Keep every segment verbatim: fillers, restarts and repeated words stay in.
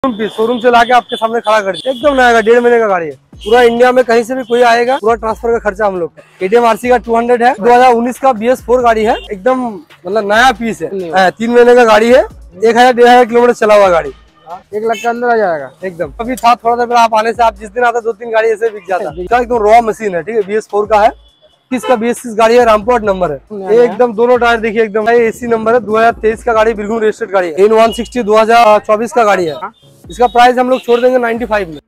Showroom से लाके आपके सामने खड़ा कर दिया, एकदम नया डेढ़ महीने का गाड़ी है। पूरा इंडिया में कहीं से भी कोई आएगा, पूरा ट्रांसफर का खर्चा हम लोग का। केटीएम आरसी का टू हंड्रेड है, दो हजार उन्नीस का बी एस फोर गाड़ी है, एकदम मतलब नया पीस है। तीन महीने का गाड़ी है, एक हजार डेढ़ हजार किलोमीटर चला हुआ गाड़ी, एक लाख के अंदर आ जाएगा एकदम। अभी था थोड़ा सा, आप आने से आप जिस दिन आता दो तीन गाड़ी ऐसे बिक जाता है। एकदम रॉ मशीन है, ठीक है। बी एस फोर का है, किसका बी एस सिक्स गाड़ी है, रामपुर नंबर है। ये एकदम दोनों टायर देखिए एकदम एसी नंबर है, दो हजार तेईस का गाड़ी, बिल्कुल रजिस्टर्ड गाड़ी है। इन वन सिक्सटी दो हजार चौबीस का गाड़ी है। इसका प्राइस हम लोग छोड़ देंगे नाइन्टी फाइव में।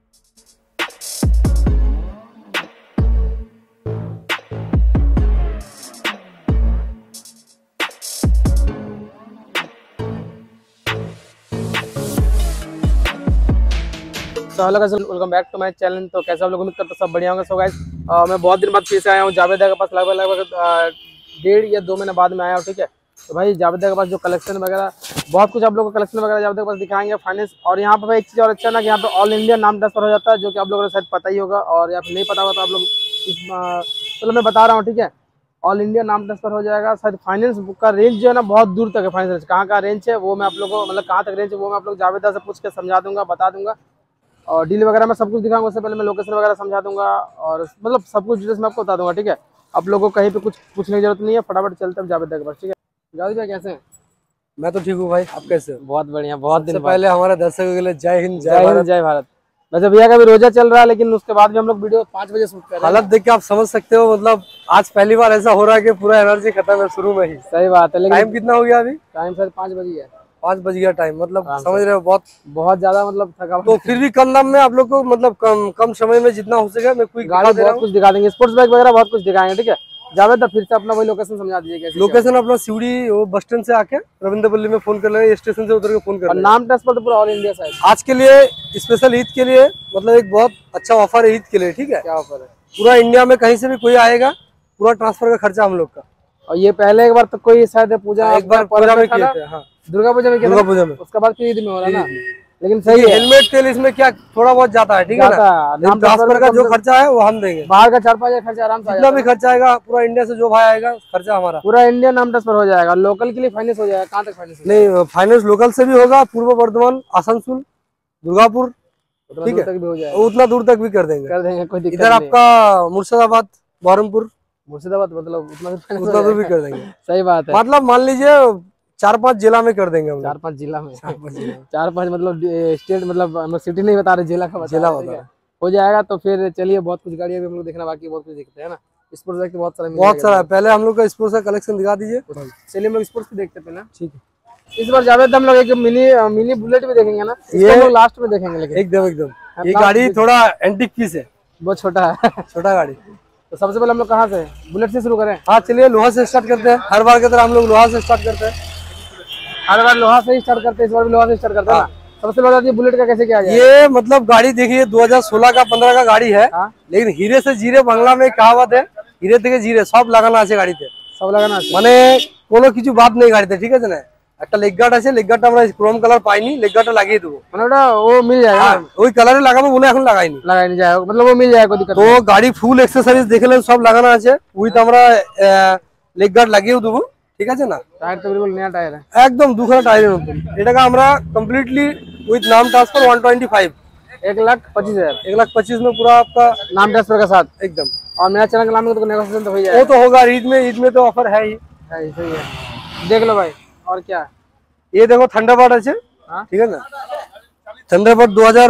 तो hello guys, welcome back to my channel. तो कैसे आप लोग उम्मीद करते सब बढ़िया होंगे। सो गाइस, मैं बहुत दिन बाद फिर से आया हूँ जावेद के पास, लगभग लगभग डेढ़ या दो महीने बाद में आया हूँ, ठीक है। तो भाई जावेद के पास जो कलेक्शन वगैरह बहुत कुछ आप लोगों को कलेक्शन वगैरह जावेद के पास दिखाएंगे, फाइनेंस। और यहाँ पर भाई एक चीज़ और अच्छा ना कि यहाँ पे ऑल इंडिया नाम ट्रांसफर हो जाता है, जो कि आप लोगों को शायद पता ही होगा, और या फिर नहीं पता होगा तो आप लोग इस चलो मैं बता रहा हूँ, ठीक है। ऑल इंडिया नाम ट्रांसफर हो जाएगा। शायद फाइनेंस बुक का रेंज जो है ना बहुत दूर तक है। फाइनेंस कहाँ का रेंज है वो मैं आप लोगों को, मतलब कहाँ तक रेंज है वो मैं आप लोग जावेद से पूछ के समझा दूंगा, बता दूंगा। और डील वगैरह मैं सब कुछ दिखाऊंगा। उससे पहले मैं लोकेशन वगैरह समझा दूंगा, और मतलब सब कुछ डिटेल्स मैं आपको बता दूंगा, ठीक है। आप लोगों को कहीं पे कुछ पूछने की जरूरत नहीं है, फटाफट चलते हैं जावेद के पास, ठीक है। जावेद भाई कैसे हैं? मैं तो ठीक हूँ भाई, आप कैसे हैं? बहुत बढ़िया, बहुत दिन पहले हमारे दर्शकों के लिए जय हिंद, जय हिंद, जय भारत। वैसे भैया का भी रोजा चल रहा है, लेकिन उसके बाद भी हम लोग वीडियो पाँच बजे शूट कर रहे हैं। हालत देख के आप समझ सकते हो, मतलब आज पहली बार ऐसा हो रहा है कि पूरा एनर्जी खत्म है शुरू में ही। सही बात है। लेकिन टाइम कितना हो गया अभी? टाइम सर पाँच बजे है, पाँच बज गया टाइम, मतलब समझ रहे हो बहुत बहुत ज्यादा मतलब थकावट। तो फिर भी कम दाम में आप लोग को, मतलब कम कम समय में जितना हो सके मैं कोई गाड़ी बहुत कुछ दिखा देंगे, स्पोर्ट्स बाइक वगैरह बहुत कुछ दिखाएंगे, ठीक है। जावेद फिर से अपना वही लोकेशन समझा दीजिए। लोकेशन अपना सिवड़ी वो बस स्टैंड से आके रविंद्र पल्ली में फोन कर लेंगे, स्टेशन से उतर के फोन कर लेंगे। नाम ट्रांसफर तो पूरा ऑल इंडिया साइड। आज के लिए स्पेशल ईद के लिए मतलब एक बहुत अच्छा ऑफर है ईद के लिए, ठीक है। क्या ऑफर है? पूरा इंडिया में कहीं से भी कोई आएगा, पूरा ट्रांसफर का खर्चा हम लोग का। और ये पहले एक बार तो कोई शायद पूजा एक बार पूजा में किए थे, हाँ दुर्गा पूजा में, दुर्गा पूजा में, उसके बाद फिर ईद में हो रहा है ना। लेकिन सही है, हेलमेट तेल इसमें क्या थोड़ा बहुत जाता है, ठीक है ना। ट्रांसफर का जो खर्चा है वो हम देंगे, बाहर का चार पाँच हजार खर्चा आराम से, जितना भी खर्चा आएगा पूरा इंडिया से जो भाई आएगा खर्चा हमारा। पूरा इंडिया नाम ट्रांसफर हो जाएगा। लोकल के लिए फाइनेंस हो जाएगा। कहाँ तक फाइनेंस? नहीं, फाइनेंस लोकल से भी होगा, पूर्व बर्धमान, आसनसोल, दुर्गापुर, ठीक है, भी हो जाएगा, उतना दूर तक भी कर देंगे, कर देंगे, कोई दिक्कत इधर आपका मुर्शिदाबाद, बहरमपुर, मुर्शिदाबाद, मतलब उतना उतना दूर भी कर देंगे। सही बात है। मतलब मान लीजिए चार पांच जिला में कर देंगे हम। चार पांच जिला में, चार पांच मतलब स्टेट, मतलब हम सिटी नहीं बता रहे, जिला का जिला बता रहे हो जाएगा। तो फिर चलिए, बहुत कुछ गाड़ियां भी हम लोग देखना बाकी, बहुत कुछ देखते हैं ना। स्पोर्ट्स बाइक बहुत सारा बहुत सारा है। पहले हम लोग का स्पोर्ट्स का कलेक्शन दिखा दीजिए। चलिए हम लोग स्पोर्ट्स की देखते हैं ना, ठीक है। इस बार जावेद हम लोग एक मिनी मिनी बुलेट भी देखेंगे ना, ये हम लोग लास्ट में देखेंगे। लेकिन एकदम एकदम ये गाड़ी थोड़ा एंटीक पीस है, बहुत छोटा है, छोटा गाड़ी। तो सबसे पहले हम लोग कहाँ से, बुलेट से शुरू करें? हाँ चलिए, लोहा से स्टार्ट करते हैं। हर बार की तरह हम लोग लोहा से स्टार्ट करते हैं, हर बार लोहा से ही स्टार्ट करते हैं, इस बार भी लोहा से स्टार्ट करते हैं। सबसे पहले बुलेट का कैसे क्या है? ये मतलब गाड़ी देखिए दो हजार सोलह का पंद्रह का गाड़ी है, लेकिन हीरे से जीरे बांग्ला में कहावत है, हीरे থেকে जीरे सब লাগানো আছে গাড়িতে, सब লাগানো আছে, মানে কোনো কিছু বাদ নেই গাড়িতে, ঠিক আছে না। একটা লেগ গার্ড আছে, লেগ গার্ডটা আমরা ক্রোম কালার পাইনি, লেগ গার্ডটা লাগিয়ে দেবো, মানে ওটা ও মিল जाएगा, ওই কালারে লাগাবো বলে এখন লাগাইনি, লাগাইনি যায়, मतलब वो मिल जाएगा, कोई दिक्कत তো গাড়ি ফুল এক্সেসরিজ দেখলেন সব লাগানো আছে, উইথ আমরা লেগ গার্ড লাগিয়েও দেবো, ঠিক আছে না। টায়ার তো बिल्कुल नया टायर है, একদম দুখানা টায়ারের মতন। এটাকে আমরা কমপ্লিটলি উইথ নাম ट्रांसफर वन ट्वेंटी फाइव, एक लाख पच्चीस हजार एक लाख पच्चीस में पूरा आपका नाम ट्रांसफर के साथ एकदम। और मेरा चैनल का नाम है तो नेगोशिएशन तो हो जाएगा, वो तो होगा। ईद में ईद में तो ऑफर है ही, है सही है। देख लो भाई, और क्या ये देखो थंडरबर्ड है, ठीक है ना। थंडरबर्ड दो हजार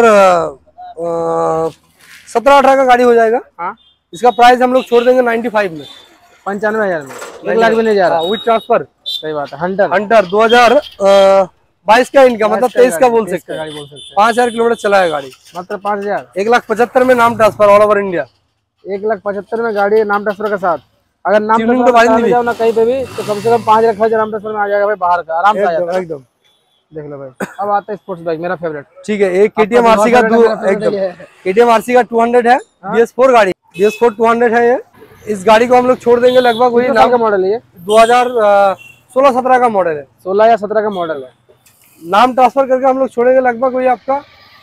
सत्रह अठारह का गाड़ी हो जाएगा। हाँ, इसका प्राइस हम लोग छोड़ देंगे नाइन्टी फाइव में, पंचानवे हजार में, एक लाख भी नहीं जा रहा विद ट्रांसफर। सही बात है। हंटर हंटर दो हजार बाईस का इनका, मतलब तेईस का बोल सकते हैं, बोल सकते हैं। पाँच हजार किलोमीटर चला है गाड़ी, मात्र पाँच हजार एक लाख पचहत्तर में नाम ट्रांसफर ऑल ओवर इंडिया। एक लाख पचहत्तर में गाड़ी नाम ट्रांसफर के साथ। अगर नाम ट्यूनिंग ट्रांसफर तो में जाओ ना कहीं पे भी, तो कम से कम पाँच लाख खर्च नाम ट्रांसफर में आ जाएगा भाई, बाहर का आराम से आ जाएगा एकदम। देख लो भाई। अब आता है स्पोर्ट्स बाइक, मेरा फेवरेट, ठीक है। एक केटीएम आरसी का एकदम केटीएम आरसी का टू हंड्रेड है, बी एस फोर गाड़ी, B S four two hundred है ये। इस गाड़ी को हम लोग छोड़ देंगे लगभग वही नाम का मॉडल है, ये दो हजार सोलह सत्रह का मॉडल है, सोलह या सत्रह का मॉडल है। नाम ट्रांसफर करके हम लोग छोड़ेंगे लगभग वही आपका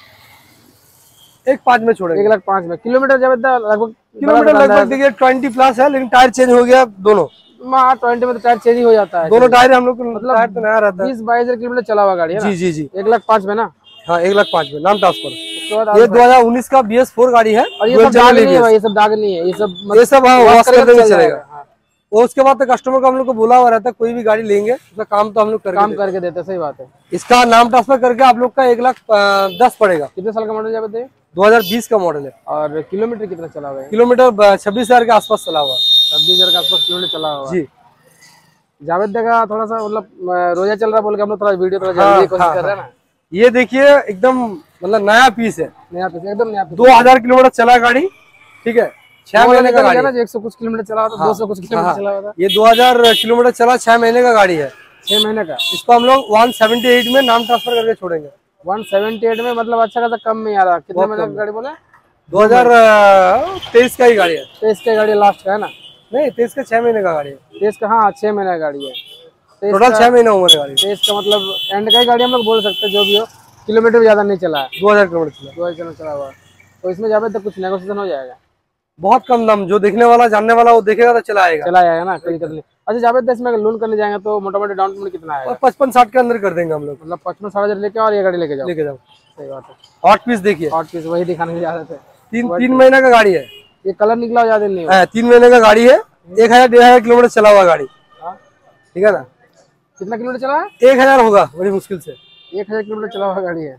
एक पाँच में छोड़ेंगे, एक लाख पाँच में। किलोमीटर जब लगभग किलोमीटर लगभग देखिए ट्वेंटी प्लस है, लेकिन टायर चेंज हो गया दोनों, ट्वेंटी में तो टायर चेंज ही हो जाता है, दोनों टायर हम लोग मतलब टायर तो नया रहता है। बीस बाईस हजार किलोमीटर चला हुआ गाड़ी है ना? जी जी जी, एक लाख पाँच में ना। हाँ एक लाख पाँच में नाम ट्रांसफर। उसके बाद ये दो हजार उन्नीस का बी एस फोर गाड़ी है। और ये सब दाग नहीं है भाई, ये सब दाग नहीं है, ये सब ये सब हाँ वॉश कर देंगे चलेगा। हाँ। और उसके बाद तो कस्टमर को हम लोग को बोला हुआ रहता है, कोई भी गाड़ी लेंगे उसका काम तो हम लोग काम करके देते हैं। सही बात है। इसका नाम ट्रांसफर करके आप लोग का एक लाख दस पड़ेगा। कितने साल का मॉडल है बताइए? दो हजार बीस का मॉडल है। और किलोमीटर कितना चला हुआ है? किलोमीटर छब्बीस हजार के आसपास चला हुआ। छब्बीस हजार के आसपास किलोमीटर चला हुआ जी। जावेद का थोड़ा सा मतलब रोजा चल रहा बोल के हम लोग थोड़ा वीडियो थोड़ा हाँ, जल्दी कोशिश हाँ, कर रहे हैं ना। ये देखिए एकदम मतलब नया पीस है, नया पीस एकदम नया पीस। दो हजार किलोमीटर चला गाड़ी, ठीक है। छह महीने का गाड़ी है ना, एक सौ कुछ किलोमीटर चला हुआ था, दो सौ कुछ किलोमीटर चला हुआ था। ये दो हजार किलोमीटर चला, छह महीने का गाड़ी है। छह महीने का। इसको हम लोग वन सेवेंटी एट में नाम ट्रांसफर करके छोड़ेंगे। वन सेवेंटी एट में मतलब अच्छा खासा कम में आ रहा। कितने महीने की गाड़ी बोला? दो हजार तेईस का ही गाड़ी है। तेईस का गाड़ी लास्ट का है ना? नहीं तेईस का छह महीने का गाड़ी है। तेईस का हाँ छह महीने का गाड़ी है। टोटल छह महीने उम्र गाड़ी। तेईस का मतलब एंड का ही गाड़ी हम लोग बोल सकते हैं, जो भी हो। किलोमीटर भी ज्यादा नहीं चला है, दो हजार किलोमीटर चला। दो हजार किलोमीटर चला हुआ। तो इसमें जावे तो कुछ नेगोशिएशन हो जाएगा। बहुत कम दाम, जो देखने वाला जानने वाला वो देखेगा तो चला आएगा। चला जाएगा ना, कोई दिक्कत नहीं। अच्छा जावेद इसमें लोन करने जाएंगे तो मोटा मोटी डाउन पेमेंट कितना आएगा? पचपन साठ के अंदर कर देंगे हम लोग। मतलब पचपन साठ हजार लेके और ये गाड़ी लेके जाओ। लेके जाओ। सही बात है। हॉट पीस देखिए, हॉट पीस वही दिखाने के जा रहे थे। तीन तीन महीने का गाड़ी है। ये कलर निकला ज्यादा नहीं है। तीन महीने का गाड़ी है। एक हजार डेढ़ हजार किलोमीटर चला हुआ गाड़ी, ठीक है ना। कितना किलोमीटर चला है? एक हजार होगा बड़ी मुश्किल से। एक हजार किलोमीटर चला हुआ गाड़ी है,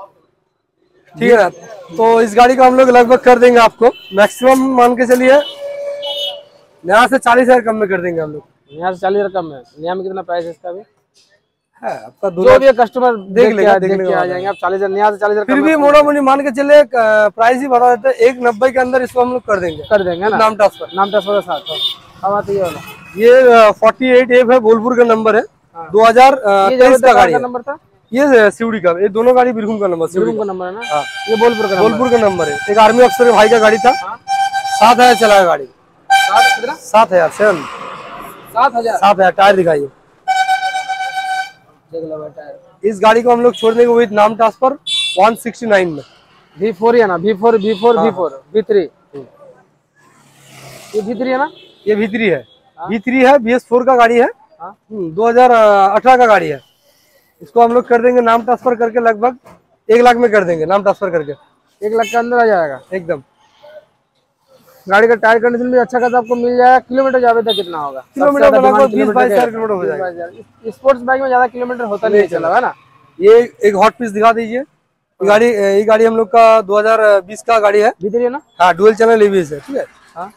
ठीक है ना। तो इस गाड़ी का हम लोग लगभग कर देंगे आपको मैक्सिमम मान के चलिए यहाँ से चालीस हजार कम में कर देंगे हम लोग। यहाँ से चालीस हजार कम है। यहाँ में कितना प्राइस है इसका भी? है आपका जो भी कस्टमर देख लेगा, देख देखने के आ जाएंगे। आप चालीस हजार यहाँ से चालीस हजार फिर भी मोटा मोटी मान के चले प्राइस ही बता देते हैं। एक नब्बे के अंदर इसको हम लोग कर देंगे कर देंगे ना, नाम ट्रांसफर। नाम ट्रांसफर के साथ। अब आती है ये फोर्टी एट एफ है, बोलपुर का नंबर है। दो हजार तेईस का गाड़ी नंबर था। ये सीडी का, ये दोनों गाड़ी बीरभूम का नंबर, बीरभूम का नंबर है ना। हाँ। ये बोलपुर का बोलपुर का नंबर है। एक आर्मी अफसर भाई का गाड़ी था। सात हजार चला है गाड़ी। सात हजार सेवन सात हजार सात हजार टायर दिखाइए। देख लो टायर। इस गाड़ी को हम लोग छोड़ देंगे विद नाम ट्रांसफर वन सिक्सटी नाइन में। वी फोर है ना? V four V four V four V three ये वी थ्री है ना? ये वी थ्री है। वी थ्री है, बी एस फोर का गाड़ी है। हाँ? दो हजार अठारह का गाड़ी है। इसको हम लोग कर देंगे नाम ट्रांसफर करके लगभग एक लाख में कर देंगे नाम ट्रांसफर करके। एक लाख के अंदर आ जाएगा एकदम। गाड़ी का टायर कंडीशन भी अच्छा खासा आपको मिल जाएगा। किलोमीटर जावे तो कितना होगा? किलोमीटर लगभग बीस बाईस हजार किलोमीटर हो जाएगा। स्पोर्ट्स बाइक में ज्यादा किलोमीटर होता नहीं चला है ना। ये एक हॉट पीस दिखा दीजिए। ये गाड़ी ये गाड़ी हम लोग का दो हजार बीस का गाड़ी है। भीतर है ना? हाँ डुअल चैनल एबीएस है, ठीक है। हाँ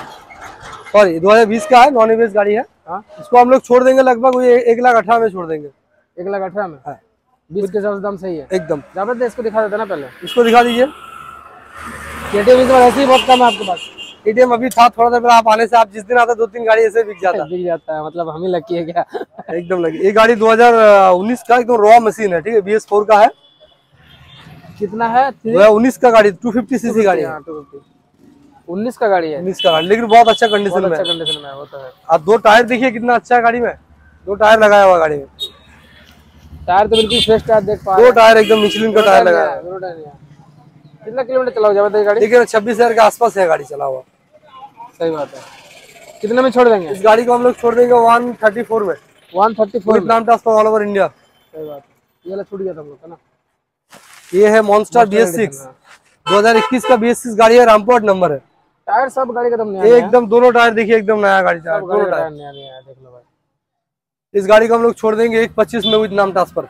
सॉरी दो हजार बीस का है, नॉन एबीएस गाड़ी है। हाँ इसको हम लोग छोड़ देंगे लगभग एक लाख अठारह में छोड़ देंगे। एक लाख अठारह में। हाँ। बीस के हिसाब से दाम सही है एकदम। जावेद इसको दिखा देते ना पहले। इसको दिखा दीजिए। केटीएम इस बार ऐसे ही बहुत कम है आपके पास। केटीएम अभी था थोड़ा सा, आप आने से आप जिस दिन आता दो तीन गाड़ी ऐसे बिक जाता बिक जाता है। मतलब हम ही लकी है क्या? एकदम लगी। ये गाड़ी दो हजार उन्नीस का एकदम रॉ मशीन है, ठीक है। बी एस फोर का है। कितना है? दो हजार उन्नीस का गाड़ी, टू फिफ्टी सीसी गाड़ी है। उन्नीस का गाड़ी है। उन्नीस का गाड़ी, लेकिन बहुत अच्छा कंडीशन में अच्छा कंडीशन में होता है। आप दो टायर देखिए कितना अच्छा है गाड़ी में। दो टायर लगाया हुआ गाड़ी में। टायर तो बिल्कुल फ्रेश टायर देख पा रहे हैं। दो टायर एकदम मिशलिन का टायर लगाया है। कितना किलोमीटर चला हुआ है गाड़ी? देखिए छब्बीस हजार के आसपास है गाड़ी चला हुआ। सही बात है। कितने में छोड़ देंगे इस गाड़ी को? हम लोग छोड़ देंगे वन थर्टी फोर में। वन थर्टी फोर नाम ट्रांसफर ऑल ओवर इंडिया। सही बात है। ये वाला छूट गया था हम लोग का ना। ये है मॉन्स्टर बी एस सिक्स दो हजार इक्कीस का बी एस सिक्स गाड़ी है। रामपुर नंबर है। टायर सब गाड़ी का एकदम नया एकदम दोनों टायर देखिए एकदम नया गाड़ी टायर, दोनों टायर नया नया है। देख लो भाई। इस गाड़ी को हम लोग छोड़ देंगे एक पच्चीस में विद नाम ट्रांसफर।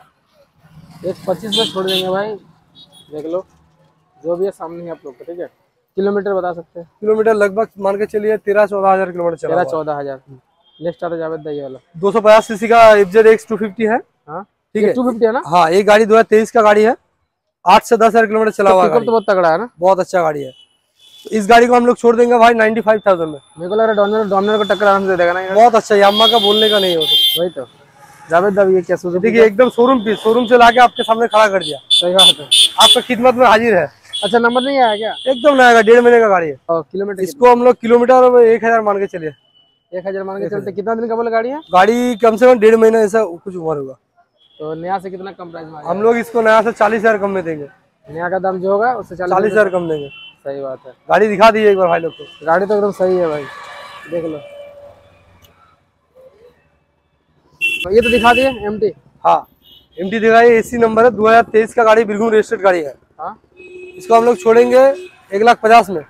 एक पच्चीस में छोड़ देंगे भाई। देख लो जो भी है सामने ही आप लोग को, ठीक है। किलोमीटर बता सकते हैं? किलोमीटर लगभग मान के चलिए तेरह चौदह हजार किलोमीटर चला। तेरह चौदह हजार नेक्स्ट आता जावेद ये वाला दो सौ पचास सीसी का एफजेड एक्स टू फिफ्टी है। हाँ ठीक है, टू फिफ्टी है ना। हाँ ये गाड़ी दो हजार तेईस का गाड़ी है। आठ से दस हजार किलोमीटर चला हुआ है। तो बहुत तगड़ा है ना, बहुत अच्छा गाड़ी है। इस गाड़ी को हम लोग छोड़ देंगे भाई नाइन्टी फाइव थाउजेंड में। मेरे को लग रहा है डोमिनर डोमिनर को टक्कर आराम से दे देगा ना। बहुत अच्छा, यामा का बोलने का नहीं हो तो। वही तो जावेद अब ये क्या सोचो। देखिए एकदम शोरूम पीस, शोरूम से लाके आपके सामने खड़ा कर दिया। सही बात है। आपका खिदमत में हाजिर है। अच्छा नंबर नहीं आया क्या? एकदम नया, डेढ़ महीने का गाड़ी है। और किलोमीटर इसको हम लोग किलोमीटर एक हजार मान के चलिए। एक हजार मान के चलते। कितना दिन का बोले गाड़ी है? गाड़ी कम से कम डेढ़ महीना ऐसा कुछ उम्र होगा। तो नया से कितना कम प्राइस में? हम लोग इसको नया से चालीस हजार कम में देंगे। नया का दाम जो होगा उससे चालीस हजार कम देंगे। सही बात है। गाड़ी दिखा दीजिए एक बार भाई लोग को। गाड़ी तो एकदम सही है भाई, देख लो। ये तो दिखा दिए एमटी। हाँ एमटी देगा, ये एसी नंबर है, दो हजार तेईस का गाड़ी, बिल्कुल रजिस्टर्ड गाड़ी है। हाँ, इसको हम लोग छोड़ेंगे एक लाख पचास में।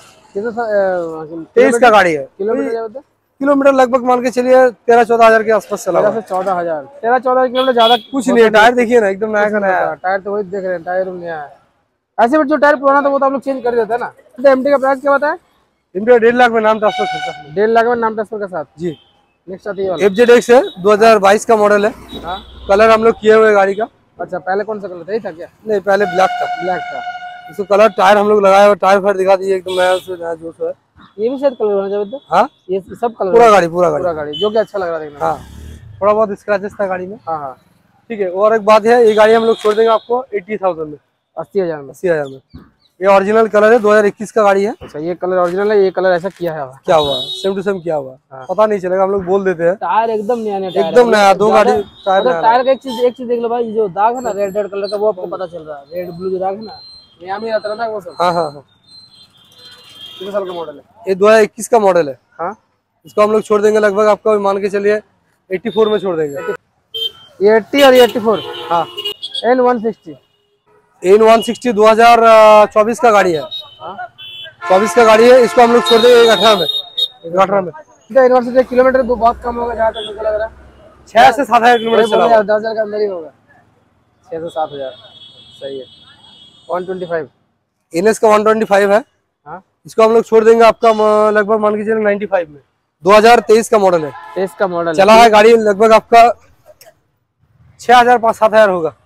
तेईस का गाड़ी है। किलोमीटर किलोमीटर लगभग मान के चलिए तेरह चौदह हजार के आसपास चला हुआ है। चौदह हजार तेरह चौदह किलोमीटर ज्यादा कुछ नहीं है। टायर देखिए ना, एकदम नया का नया। टायर तो वही देख रहे हैं, टायर नया है। ऐसे भी जो टायर पुराना था वो तो हम लोग चेंज कर देते हैं ना। तो एमटी का प्राइस क्या बताया? एमटी डेढ़ लाख में नाम ट्रांसफर खर्चा। डेढ़ लाख में नाम ट्रांसफर के साथ जी। नेक्स्ट आती है एफ जेड एक्स है, दो हजार बाईस का मॉडल है। हाँ, कलर हम लोग किए हुए गाड़ी का। अच्छा, पहले कौन सा कलर था? यही था क्या? नहीं, पहले ब्लैक था। ब्लैक था। इसको कलर टायर हम लोग लगाए हुए, टायर फायर दिखा दीजिए, एकदम नया से नया जोश है। ये भी शायद कलर होना चाहिए। हाँ, ये सब कलर पूरा गाड़ी पूरा गाड़ी पूरा गाड़ी जो कि अच्छा लग रहा है। हाँ, थोड़ा बहुत स्क्रैचेस था गाड़ी में। हाँ हाँ, ठीक है। और एक बात है, ये गाड़ी हम लोग छोड़ देंगे आपको एट्टी थाउजेंड में, अस्सी हजार में। अस्सी हजार में। ये ओरिजिनल कलर है, दो हजार इक्कीस का गाड़ी है। अच्छा, ये कलर ओरिजिनल है, ये कलर ऐसा किया है। क्या हुआ? सेम टू सेम किया हुआ। हाँ। पता नहीं चलेगा, हम लोग बोल देते हैं। टायर एकदम नया नया, एकदम नया, दो गाड़ी टायर नया। टायर का एक चीज एक चीज देख लो भाई, जो दाग है ना रेड रेड कलर का, वो आपको पता चल रहा है। रेड ब्लू जो दाग है ना, नया में आता था वो सब। हाँ हाँ हाँ। कितने साल का मॉडल है? ये दो हजार इक्कीस का मॉडल है। हाँ, इसको हम लोग छोड़ देंगे लगभग आपका मान के चलिए चौरासी में छोड़ देंगे। ये अस्सी और ये चौरासी। हाँ, N one sixty N one sixty दो हजार चौबीस का गाड़ी है। हाँ, चौबीस का गाड़ी है। इसको हम लोग छोड़ देंगे अठारह में, अठारह में। यूनिवर्सिटी किलोमीटर तो बहुत कम होगा जहाँ तक मुझे लग रहा है। छह से सात हजार किलोमीटर चला हुआ। दस हजार के अंदर ही होगा, छह से सात हजार। सही है। One twenty five N S का वन ट्वेंटी फाइव है। हाँ, इसको हम लोग छोड़ देंगे आपका म- लगभग मान के चलिए नाइन्टी फाइव में। दो हजार तेईस का मॉडल है। तेईस का मॉडल चला है गाड़ी लगभग आपका छह हजार पाँच सात हजार होगा।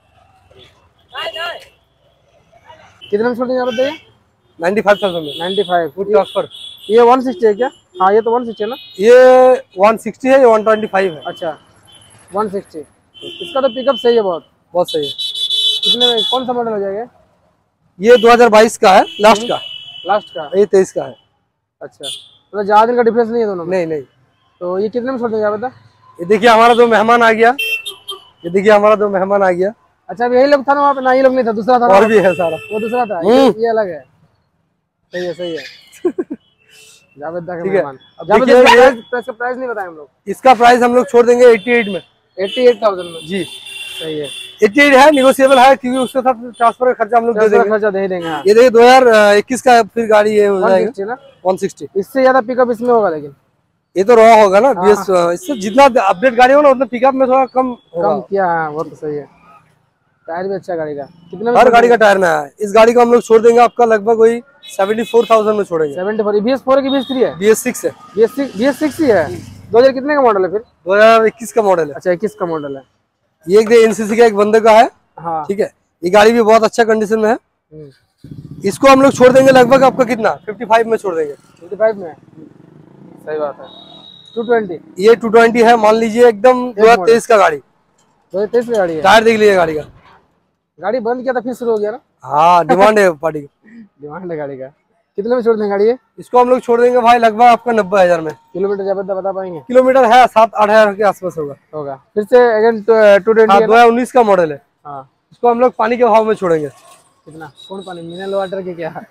कितने में छोड़ देंगे आप बताइए? नाइन्टी फाइव थाउजेंड में नाइन्टी फाइव फुट ट्रांसफर। ये वन सिक्सटी है क्या? हाँ, ये तो वन सिक्सटी है ना। ये वन सिक्सटी है, ये वन ट्वेंटी फाइव है। अच्छा, वन सिक्सटी। इसका तो पिकअप सही है, बहुत बहुत सही है। कितने में कौन सा मॉडल हो जाएगा? ये दो हजार बाईस का है, लास्ट का। लास्ट का? ये तेईस का है। अच्छा, मतलब ज्यादा दिन का डिफरेंस नहीं है दोनों में? नहीं नहीं। तो ये कितने में छोड़ देंगे आप बता? ये देखिए हमारा दो मेहमान आ गया। ये देखिए हमारा दो मेहमान आ गया। अच्छा, अब यही लोग था ना वहाँ पे? ना, ये लोग नहीं था, दूसरा था ना? और भी है सारा। वो दूसरा था, ये, ये अलग है। सही है, सही है। जावेद दा के मेहमान। जावेद दा का प्राइस का प्राइस नहीं बताया हम लोग। इसका प्राइस हम लोग छोड़ देंगे अट्ठासी में, एट्टी एट थाउजेंड में। जी। सही है। अट्ठासी है, निगोशिएबल है, क्योंकि उसके साथ ट्रांसफर का खर्चा हम लोग दे देंगे। खर्चा दे देंगे। हाँ। ये देखिए दो हजार इक्कीस का फिर गाड़ी ये हो जाएगा ना वन सिक्सटी। इससे ज्यादा पिकअप इसमें होगा, लेकिन ये तो रॉ होगा ना बीएस। इससे जितना अपडेट गाड़ी होगा ना उतना पिकअप में थोड़ा कम होगा। कम किया। हाँ, वो तो सही है। टायर भी अच्छा गाड़ी का। कितने में? हर गाड़ी का टायर नया है। इस गाड़ी को हम लोग छोड़ देंगे आपका लगभग वही सेवेंटी फोर थाउजेंड में छोड़ेंगे। Seventy four B S four की बी एस थ्री है? बी एस सिक्स है। B S six B S six ही है। दो हजार कितने का मॉडल है फिर? दो हजार इक्कीस का मॉडल है। अच्छा, इक्कीस का मॉडल है। ये एक एनसीसी का एक बंदे का है। हाँ, ठीक है। ये गाड़ी भी बहुत अच्छा कंडीशन में है। हम्म। इसको हम लोग छोड़ देंगे लगभग आपका कितना पचपन में छोड़ देंगे। फिफ्टी फाइव में? सही बात है। टू ट्वेंटी ये टू ट्वेंटी है, मान लीजिए एकदम दो हजार तेईस का गाड़ी। दो हजार तेईस की गाड़ी है। टायर देख लीजिए गाड़ी का। गाड़ी बंद किया था फिर शुरू हो गया ना? हाँ, डिमांड है पार्टी का। डिमांड है गाड़ी का। कितने में छोड़ देंगे गाड़ी है? इसको हम लोग छोड़ देंगे भाई लगभग आपका नब्बे हजार में। किलोमीटर जब बता पाएंगे? किलोमीटर है सात आठ हजार के आसपास होगा। होगा। फिर से अगेन टू ट्वेंटी। हाँ, दो हजार उन्नीस का मॉडल है। हाँ। इसको हम लोग पानी के भाव में छोड़ेंगे। कितना? कौन पानी? मिनरल वाटर के क्या?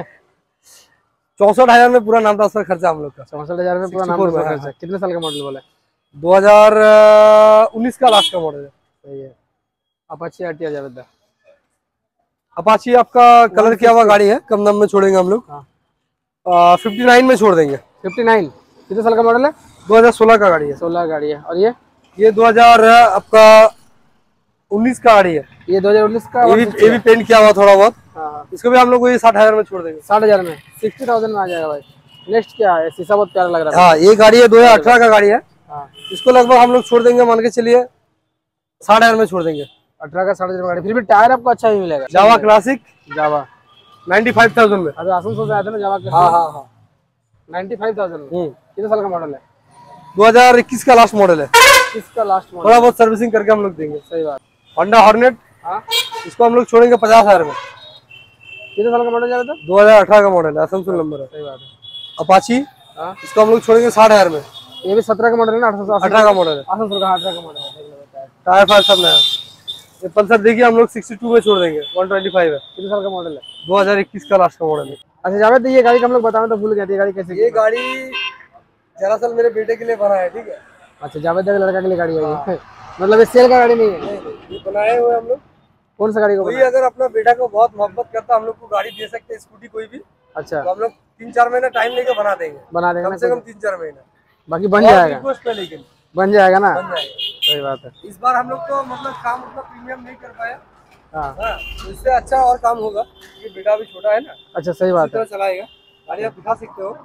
चौसठ हजार में पूरा नाम ट्रांसफर खर्चा हम लोग का। चौसठ हजार में पूरा नाम चौंसठ में, खर्चा। हाँ। कितने साल का मॉडल बोला? दो हजार उन्नीस का लास्ट का मॉडल है। सही है। Apache RTR Javed. अपाची आपका कलर किया हुआ गाड़ी है, कम दाम में छोड़ेंगे हम लोग। हाँ। फिफ्टी नाइन में छोड़ देंगे। फिफ्टी नाइन कितने साल का मॉडल है? दो हजार सोलह का गाड़ी है। सोलह गाड़ी है। और ये ये दो हजार आपका उन्नीस का गाड़ी है। ये दो हजार उन्नीस का। ये भी ये भी पेंट किया हुआ थोड़ा बहुत। हाँ, इसको भी हम लोग साठ हजार में छोड़ देंगे। साठ हजार में सिक्सटी थाउजेंड में आ जाएगा भाई। नेक्स्ट क्या है? शीशा बहुत प्यारा लग रहा है। हाँ, ये गाड़ी है दो हजार अठारह का गाड़ी है। हाँ, इसको लगभग हम लोग छोड़ देंगे मान के चलिए साठ हजार में छोड़ देंगे। अठारह का साठ हजार में गाड़ी, फिर भी टायर आपको अच्छा ही मिलेगा। Jawa classic Jawa ninety five thousand में। अभी आसनसोल से आए थे ना जावा के? हाँ हाँ हाँ। नाइन्टी फाइव थाउजेंड में। हम्म। कितने साल का मॉडल है? दो हजार इक्कीस का लास्ट मॉडल है। किसका लास्ट मॉडल? थोड़ा बहुत सर्विसिंग करके हम लोग देंगे। सही बात। Honda Hornet. हाँ, इसको हम लोग छोड़ेंगे पचास हजार में। कितने साल का मॉडल जा रहा था? दो हजार अठारह का मॉडल है, आसनसोल नंबर है। सही बात है। अपाची। हाँ, इसको हम लोग छोड़ेंगे साठ हजार में। ये भी सत्रह का मॉडल है ना? अठारह का मॉडल है। आसनसोल का अठारह का मॉडल है। टायर फायर सब नया। ये पल्सर देखिए हम लोग बासठ में छोड़ देंगे, एक सौ पच्चीस है। कितने साल का मॉडल है? दो हजार इक्कीस का लास्ट का मॉडल है। अच्छा जावेद, ये गाड़ी का हम लोग बताएं तो भूल गए थे, ये गाड़ी कैसे? ये गाड़ी दरअसल मेरे बेटे के लिए बना है। ठीक है। अच्छा, जावेद का लड़का के लिए गाड़ी है ये। मतलब ये सेल का गाड़ी नहीं है? ये बनाए हुए हम लोग। कौन सा गाड़ी को कोई बनाया? अगर अपना बेटा को बहुत मोहब्बत करता हम लोग को गाड़ी दे सकते हैं, स्कूटी कोई भी, अच्छा, तो हम लोग तीन चार महीना टाइम लेके बना देंगे, बना देंगे कम ना, से कम कोई- तीन चार महीना। बाकी बन और जाएगा, रिक्वेस्ट पे लेकिन बन जाएगा ना। बन जाएगा। सही बात है। इस बार हम लोग तो मतलब काम उतना प्रीमियम नहीं कर पाया, हाँ, हाँ, तो इससे अच्छा और काम होगा, ये बेटा भी छोटा है ना, अच्छा सही बात है। चलाएगा गाड़ी, आप दिखा सकते हो।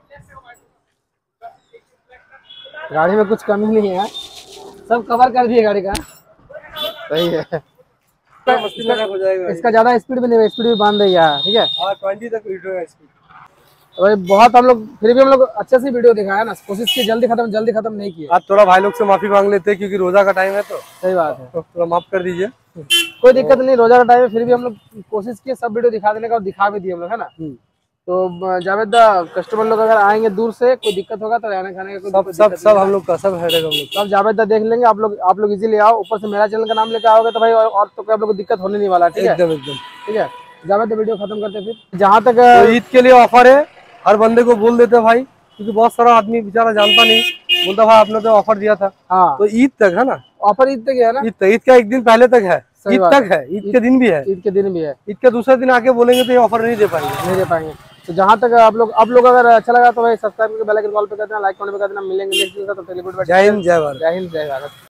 गाड़ी में कुछ कमी नहीं है, सब कवर कर दिए गाड़ी का। सही है। मस्ती मजाक हो जाएगा। इसका ज्यादा स्पीड भी नहीं, स्पीड भी बांध देगी ठीक है। हाँ, ट्वेंटी तक वीडियो है इसकी। तो भाई बहुत हम लोग फिर भी हम लोग अच्छे से वीडियो दिखाया ना, कोशिश की जल्दी खत्म जल्दी खत्म नहीं किया। आज थोड़ा भाई लोग से माफी मांग लेते हैं क्योंकि रोजा का टाइम है, तो सही बात है, तो थोड़ा माफ कर दीजिए। कोई दिक्कत नहीं, रोजा का टाइम है, फिर भी हम लोग कोशिश किए सब वीडियो दिखा देने का, और दिखा भी दिए हम लोग, है ना। तो जावेद दा, कस्टमर लोग अगर आएंगे दूर से, कोई दिक्कत होगा तो रहने खाने का कोई सब सब सब हम लोग का सब है हम लोग। सब जावेद दा देख लेंगे। आप लोग आप लोग इजीली आओ, ऊपर से मेरा चैनल का नाम लेके आओगे तो भाई और, और तो कोई आप लोग को दिक्कत होने नहीं वाला, ठीक है एकदम एकदम ठीक है। जावेद दा वीडियो खत्म करते हैं फिर। जहाँ तक तो ईद के लिए ऑफर है, हर बंदे को बोल देते भाई, क्योंकि बहुत सारा आदमी बेचारा जानता नहीं, बोलता भाई आपने तो ऑफर दिया था। हाँ, तो ईद तक है ना, ऑफर ईद तक है ना, ईद तक, ईद का एक दिन पहले तक है, सही ईद बात तक है, ईद के दिन भी है, ईद के दिन भी है, ईद के दूसरे दिन आके बोलेंगे तो ये ऑफर नहीं दे पाएंगे, नहीं दे पाएंगे। तो जहाँ तक आप लोग आप लोग अगर अच्छा लगा तो भाई सब्सक्राइब करके बेल आइकन कॉल पे कर देना, लाइक करने पे कर देना। मिलेंगे नेक्स्ट वीडियो में, तब तक के लिए गुड बाय। जय हिंद जय भारत। जय हिंद जय भारत।